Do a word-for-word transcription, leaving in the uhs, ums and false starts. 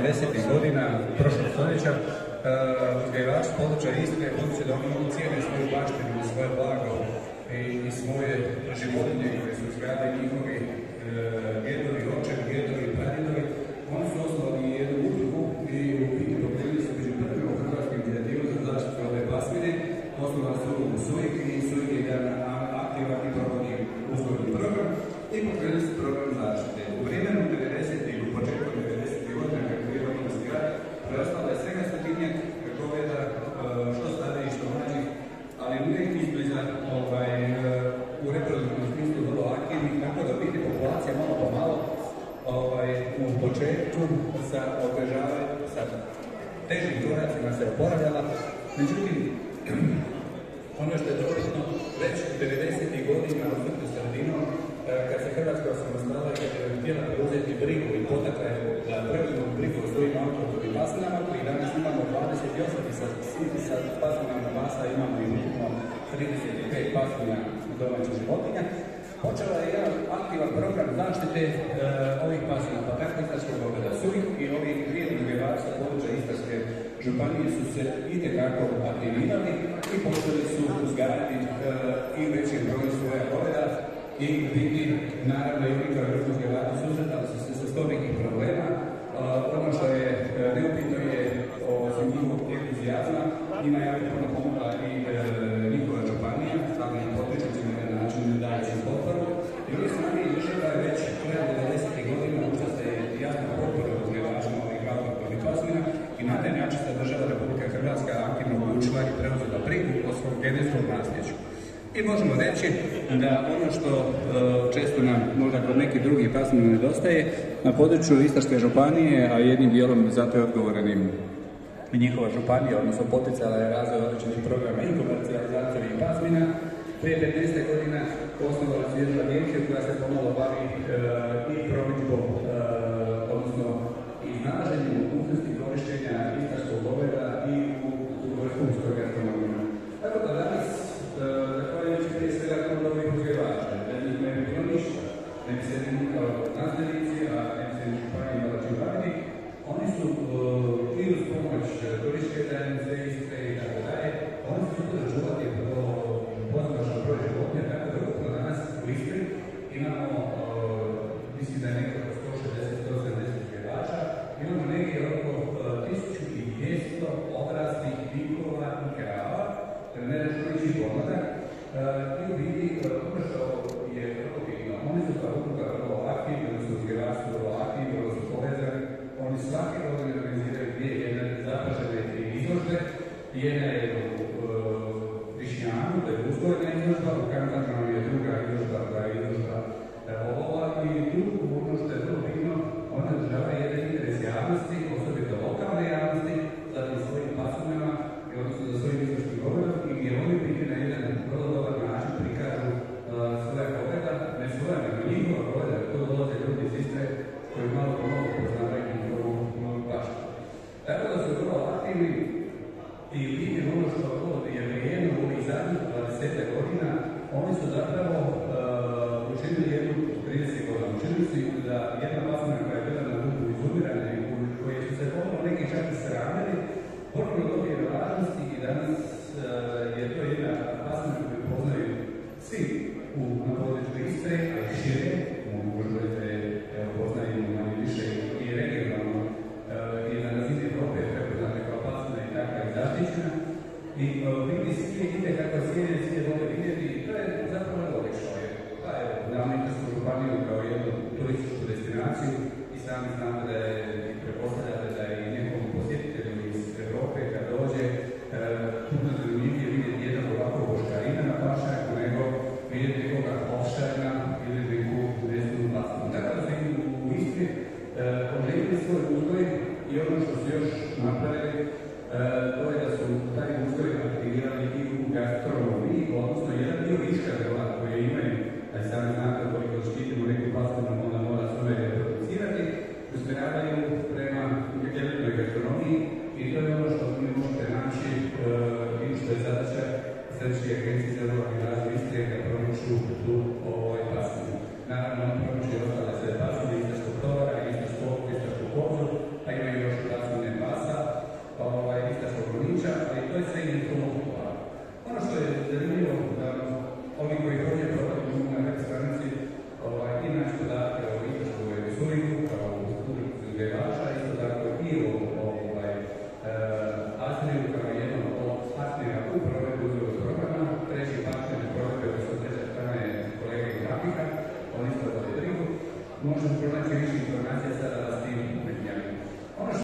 devedesetih godina prošlog stoljeća uzgajivači s područja Istre, budući da oni mogu cijene svoju baštinu, svoje blago i svoje životinje koje su uzgajali njihovi djedovi, očevi, djedovi i pradjedovi, oni su osnovali jednu udrugu i u biti dobili su među prvima u Hrvatskoj inicijativu za zaštitu ove pasmine. Osnovali su udrugu Sujik i Sujik je jedan aktivan i provodi uzgojni program i pokrenuli su program zaštite. U vremenu devedesetih i u početku devedesetih godina kako je bilo investirati, preostalo je svega stotinjak goveda, što starijih, što mlađih, ali uvijek izbliza ovaj, u reproduktivnom smislu vrlo aktivnih, tako da biti populacija malo po malo ovaj, u početku sa otežavanjem, sa težim koracima se oporavljala. Međutim, ono što je dovoljno već u devedesetih godina u srpnju sredinom, kad se Hrvatska osamostalila i kad je htjela preuzeti brigu i potakle da preuzmu brigu o svojim autohtonim pasminama, koji danas imamo dvadeset osam i sa, sa pasminama masa imamo i ukupno trideset pet pasmina domaćih životinja, počela je jedan aktivan program zaštite e, ovih pasmina, pa tako istarskog goveda Sujik i ovih dvije uzgajivači sa područja Istarske županije su se itekako aktivirali i počeli su uzgajati e, i veći broj svoja goveda i biti, naravno, i oni kao drugi uzgajivači susretali su se sa sto nekih problema. E, ono što je e, neupitno je osim njihovog entuzijazma, njima jako puno pomogla i e, njihova županija, stalnim potičnicima na način dajući potporu. I oni su nami išli da je već krajem devedesetih godina učila se jasno potporu uzgajivačima ovih autohtonih pasmina i na taj način se država Republika Hrvatska aktivno uključila i preuzela brigu o svom genetskom nasljeđu. I možemo reći da ono što e, često nam možda kod nekih drugih pasmina nedostaje, na području Istarske županije, a jednim dijelom zato je odgovorenim njihova županija, odnosno poticala je razvoj određenih programa i komercijalizacije i pasmina. Prije petnaest godina osnovala se jedna agencija koja se pomalo bavi e, i promidžbom, e, odnosno iznalaženjem mogućnosti korištenja istarskog goveda i u, u vrhunskoj gastronomiji. Tako da danas, e, zahvaljujući prije svega trudovih uzgajivača, da njih ne bi bilo ništa, ne bi se ni kao nasljednici, a ne bi se ni županiji imalači baviti, oni su i uz pomoć turističke zajednice, Istre i tako dalje, oni su uspjeli čuvati do pozdrašan broj životinja, tako da ukupno danas u Istri imamo, mislim da je nekako sto šezdeset do sto sedamdeset uzgajivača, imamo negdje oko tisuću dvjesto odraslih bikova i krava, ne računajući pomladak, i u biti ono što je vrlo bitno, oni su kao udruga vrlo aktivni, oni su uzgajivači vrlo aktivni, vrlo su povezani, oni svake godine organiziraju dvije jedne zapažene izložbe, jedna je u Višnjanu, to je uzgojna izložba, u Kantažanu je druga izložba, koja je izložba olova i drugu, ono što je vrlo bitno, ona održava jedan interes javnosti, osobito lokalne javnosti, zatim svojim pasminama, odnosno za svojim izložnim govorom, i gdje oni biti na jedan vrlo dobar način prikažu svoja goveda, ne svoja, nego njihova goveda, to dolaze ljudi iz Istre koji malo po malo poznavaju njihovu baštinu. Tako da su vrlo aktivni i vidim ono što je vrijedno u ovih zadnjih dvadeset godina, oni su zapravo uh, učinili jednu trideset godina. Učinili su da jedna pasmina koja je bila na rubu izumirana i koje su se pomalo neki čak i sramili, potpuno dobije na važnosti i danas uh, je to jedna pasmina koju poznaju svi u na području Istre, a i šire, možda se poznaju manje više i regionalno uh, i na razini Evrope, prepoznate kao pasmina i takva i zaštićena. I vidi svi ide kako slijede, svi vole vidjeti i to je zapravo logično. Pa evo, znamo Istarsku županiju kao jednu turističku destinaciju i sami znamo da je, prepostavljate da je i nekom posjetitelju iz Evrope kad dođe puno zanimljivije vidjeti jedan ovako boškarina na pašnjaku nego vidjeti nekoga ovšarina ili neku desnu pasminu. Tako da su u Istri oživili svoj uzgoj i ono što su još napravili, to je da su taj uzgoj aktivirali i u gastronomiji, odnosno jedan dio viška grla koje imaju, a i sami znate koliko štitimo neku pasminu, onda mora svoje reproducirati, usmjeravaju prema elitnoj gastronomiji i to je ono što vi možete naći i što je zadaća Središnje agencije za ruralni razvoj Istre da promiču tu ovoj pasminu. Naravno, on promiče i ostale sve pasmine, istarskog tovara, istarskog, istarskog kozu, a imaju još to je sve informativno. Ono što je zanimljivo, da oni koji hoće prodati mogu na web stranici i naći podatke o izvršku Suriku kao udrugu uzgajivača, isto tako i o Austriju kao jednom od partnera u provedbu uzgojnog programa. Treći partner provedbe od treće strane kolega iz Afrika, oni isto vode brigu. Možemo pronaći više informacija sada s tim